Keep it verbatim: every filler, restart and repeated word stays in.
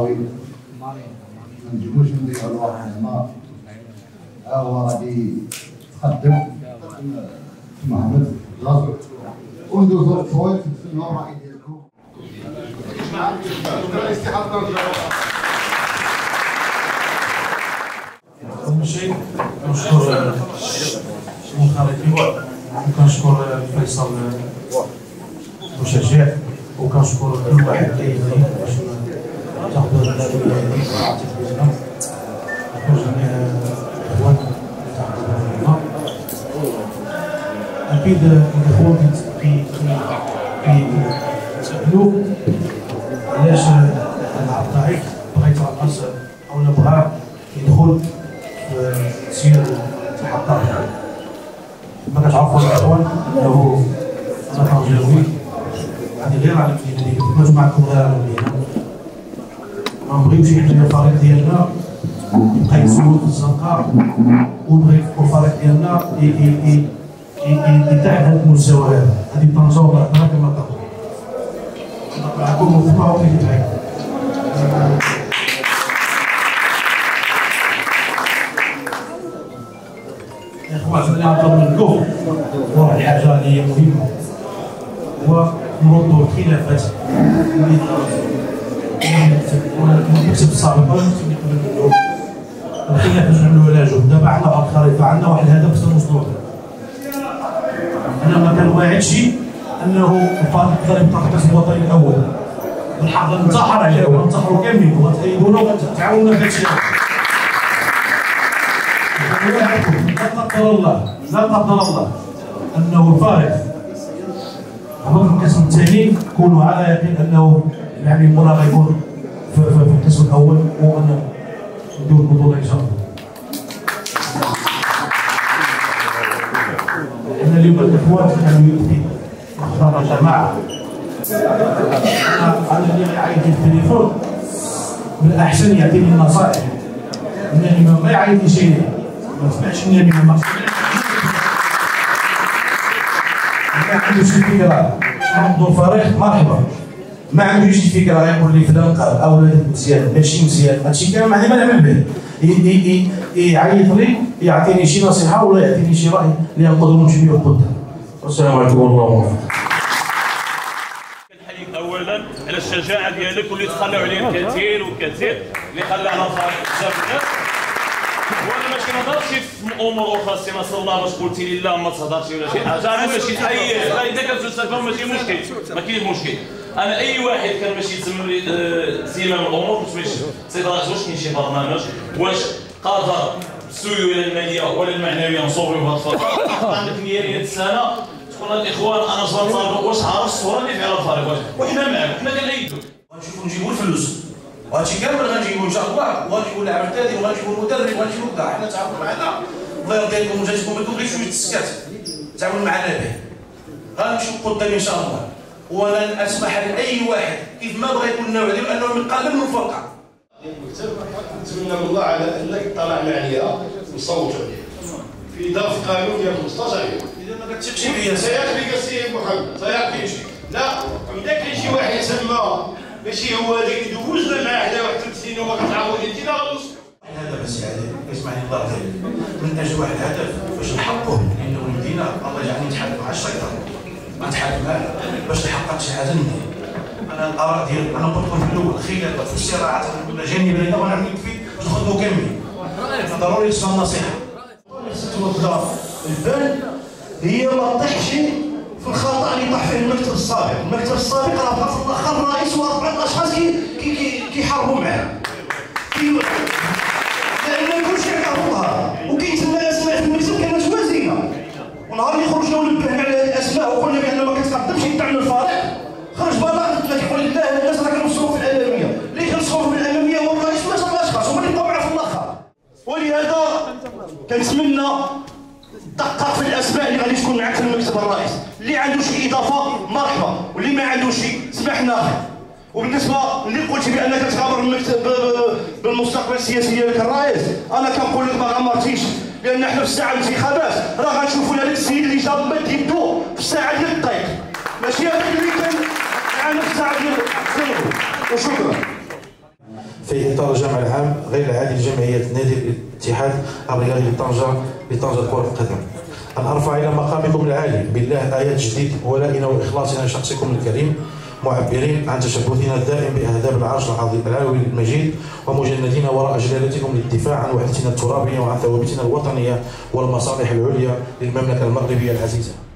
الصحراوي ما نجيبوش نضيعوا الوقت هنا. ها هو غادي يتقدم محمد غازو وندوزو التصويت نستناو الرأي ديالكم. أول شيء كنشكر المنخرطين وكنشكر فيصل المشجع وكنشكر كل واحد كيجي باش تاخذوا الأولوية هذه وعطيت بينا وجميع الإخوان اللي تاخذوا هنا. أكيد الإخوان كيسألوا علاش اللاعب ضعيف بغا يترقص أو بغا يدخل في سير التحقق. كما كتعرفوا الإخوان أنه أنا فرنجاوي عندي غير على كلمة مجموعتكم غير على المدينة. ما نبغيوش حنا الفريق ديالنا يبقى يتزود في الزنقة ونبغي الفريق ديالنا يتعب هذا المستوى هذا. هذه طنجة والله كما كنقولوا. معكم مجتمع وكيدعي. يا اخوان اللي نطلب منكم واحد الحاجة اللي هي مهمة هو نردوا الخلافات اللي المكتب السابق ولا المكتب اللي قبل منه. الخلافات نعملوا لها جهد. دابا عندنا واحد الخريطة، عندنا واحد الهدف خصنا نوصلوا له. أنا ما كنواعدش أنه الفريق يقدر يبقى في القسم الوطني الأول. بالحق غننتحر عليه وغننتحروا كاملين وغتأيدونا وغتعاونونا في هذا الشيء. لا قدر الله لا قدر الله أنه الفريق هبط القسم الثاني كونوا على يقين أنه يعني المراقبون في, في, في القسم الأول وأن نديروا البطولة إن شاء الله. لأن اليوم الإخوان كانوا يؤتي اختار جماعة. أنا اللي عايد التليفون من الأحسن يعطيني النصائح. أنني ما يعيط شيء ما سمعش أنني ما ما عندوش فكرة نبدو فريق مرحبا. ما عندوش فكرة يقول لي فلان قال أو مزيان ماشي مزيان هادشي كامل ما عندي ما نعمل به. يعيط لي يعطيني شي نصيحة ولا يعطيني شي رأي اللي نقدروا نمشي به قدام. والسلام عليكم والله موفق. كنحييك أولا على الشجاعة ديالك واللي تخلوا عليه كثير وكثير اللي خلى على فريق بزاف الناس. وانا ماشي ما نهضرش في امور اخرى سي نصر الله باش قلتي لي لا ما تهضرش ولا شي حاجه. انا ماشي اي اذا كانت تستفهم ماشي مشكل ما كاينش مشكل. انا اي واحد كان ماشي يتسمى لي زمام الامور كنت ماشي سيد رئيس واش كاين شي برنامج واش قادر السيوله الماليه ولا المعنويه نصوبوا بهذا الفتره. عندك نيه السنه تكون الاخوان انا صار واش عارف الصوره اللي فيها الفريق وحنا معاك وحنا كنأيدوك. غنشوفوا نجيبوا الفلوس وهادشي كامل غنجيبو ان شاء الله وغنجيبو اللاعب الثاني وغنجيبو المدرب وغنجيبو كاع. حنا تعاونوا معنا الله يرضي عليكم وجاتكم ما تبغيش شويه السكات تعاونوا معنا به. غنمشيو قدام ان شاء الله ولن اسمح لاي واحد كيف ما بغى يكون نوع ديالو انه يقلل من الفرقه. نتمنى من الله على انك اطلعنا عليها ونصوتوا عليها في ظرف قانون ديال خمسطاش يوم. اذا ما كتثقش فيا سيعطيك السي محمد سيعطيك لا اذا كاين شي واحد سما ماشي هو اللي يدوزنا معاه حدا واحد ثلاث سنين وما كتعاود انت لا غلط. الهدف السعادة يسمعني الله خير من اجل واحد الهدف باش نحققوه لانه المدينه الله يجعلني نتحالف مع الشيطان ما نتحالف معاه باش نحقق شي حاجه نهائيه. انا الاراء ديال انا قلت لكم في الاول خلافات في الصراعات الجانبيه وانا عملت فيه باش نخدموا كاملين. ضروري خصنا النصيحه. توضع البال هي ما تطيحش في الخطا اللي طاح فيه المكتب السابق. المكتب السابق راه بقى في الاخر الرئيس واربعه اشخاص كي كي كيحاربوا معاه. لان كلشي يعرفوها وكيتسمى اسماء في المكتب كانت وازنه. ونهار اللي خرجنا ونبهنا على هذه الاسماء وقلنا بان ما كتقدمش يدعم الفريق خرج بلاغ قلت لك يقول لله الناس راه كنوصلوا في الاماميه. اللي كنوصلوا في الاماميه هو الرئيس ما صافاش خاص هما اللي بقاو معاه في الاخر. ولهذا كنتمنى دقق في الاسماء اللي غادي تكون معك في المكتب الرئيس. اللي عنده شي اضافه مرحبا واللي ما عندوش سمحنا. وبالنسبه اللي قلتي بانك تغامر المكتب بالمستقبل السياسي ديالك الرئيس انا كنقول لك ما غامرتيش لان حنا في الساعه الانتخابات راه غنشوفوا هذاك السيد اللي جاب مد يدو في الساعه ديال الضيق ماشي هذاك اللي كان معنا في الساعه ديال الزنقو. وشكرا. في إطار الجمع العام غير العادي لجمعية نادي الاتحاد الرياضي لطنجة لطنجة كرة القدم. أن أرفع إلى مقامكم العالي بالله آيات جديد ولائنا وإخلاصنا لشخصكم الكريم، معبرين عن تشبثنا الدائم بأهداف العرش العظيم العلوي المجيد، ومجندين وراء جلالتكم للدفاع عن وحدتنا الترابية وعن ثوابتنا الوطنية والمصالح العليا للمملكة المغربية العزيزة.